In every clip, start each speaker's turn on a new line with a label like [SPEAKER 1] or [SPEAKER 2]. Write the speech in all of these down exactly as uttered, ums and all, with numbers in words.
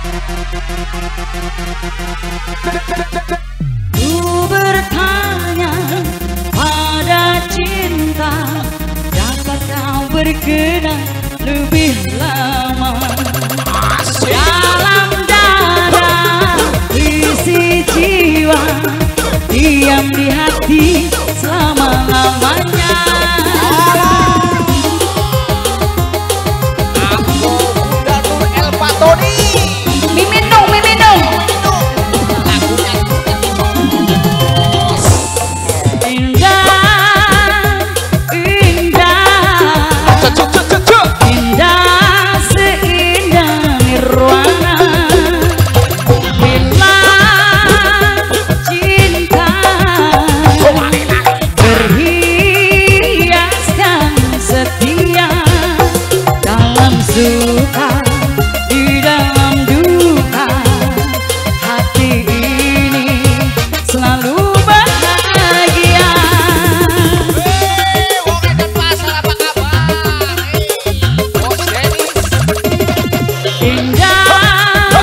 [SPEAKER 1] Ku bertanya pada cinta, dapat kau berkenan lebih lama dalam dada, isi jiwa, diam di hati selama-lamanya.
[SPEAKER 2] Aku Datur El Patoni.
[SPEAKER 1] Mimin dong, mimin dong. Indah, indah, indah seindah nirwana. Bila cinta berhiaskan setia, dalam suka di dalam duka, hati ini selalu bahagia.
[SPEAKER 2] Hei, wong edan pasar apa kabar? Bos Dennis.
[SPEAKER 1] Indah,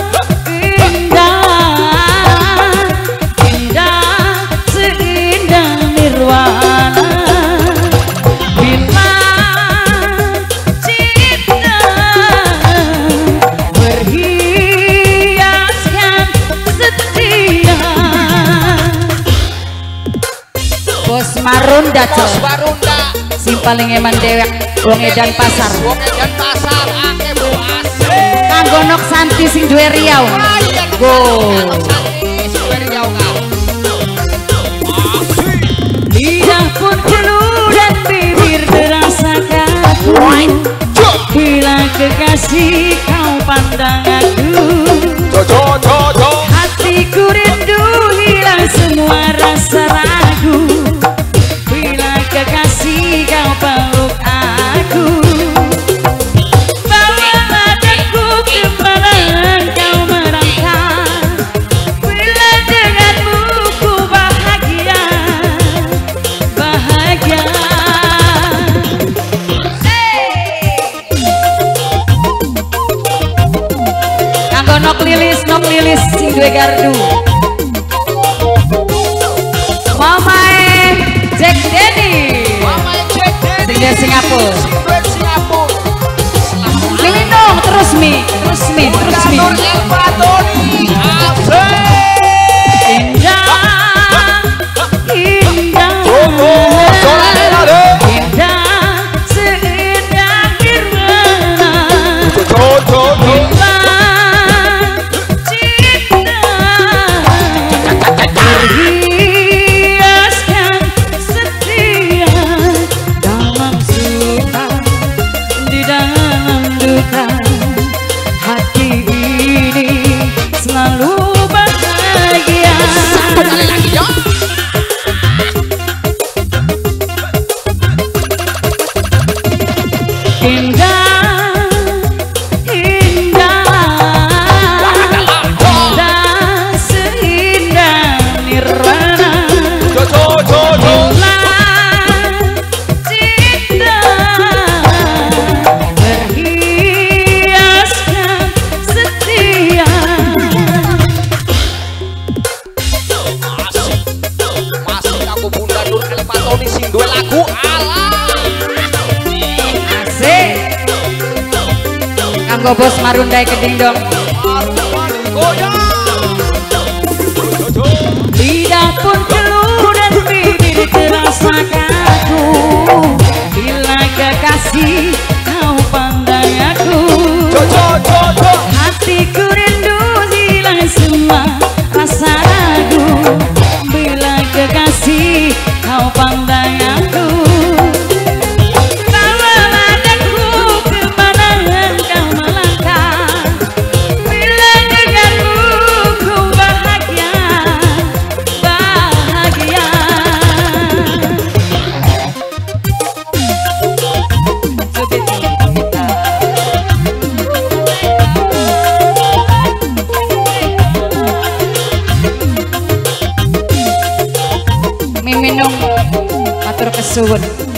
[SPEAKER 1] indah, indah seindah nirwana. Bila cinta berhiaskan setia. Bos Marunda,
[SPEAKER 2] Bos Barunda.
[SPEAKER 1] si paling eman dewek wong edan pasar.
[SPEAKER 2] Wong edan pasar ake bu asik.
[SPEAKER 1] Kanggo nok Santi sing duwe Riau. Go. Lidah pun keluh dan bibir terasa kaku, bila kekasih kau pandang aku. Hatiku rindu hilang semua rasa ragu, bila kekasih kau peluk aku. Bawalah aku kemana kau merangkak, bila denganmu ku bahagia, bahagia. Kanggo nok lilis, nok lilis sing duwe gardu. Mamae Jack Denny sing dari Singapura. Milih dong, terus mi, terus mi, terus mi. Indah, indah, indah seindah nirwana. Bila cinta berhiaskan setia, dalam suka di dalam duka, hati ini selalu bahagia. Indah, indah, indah seindah nirwana. Bila cinta berhiaskan setia.
[SPEAKER 2] Masih aku Bunda Nur El Patoni sing duwe lagu ala.
[SPEAKER 1] Asik. Kanggo Bos Marunda keding dong. Lidah pun keluh dan bibir terasa kaku, bila kekasih kau pandang aku. Hatiku rindu hilang semua rasa ragu, bila kekasih kau pandang aku. Bawalah aku kemana kau melangkah, bila denganmu ku bahagia, bahagia. Miminung matur kesuwun.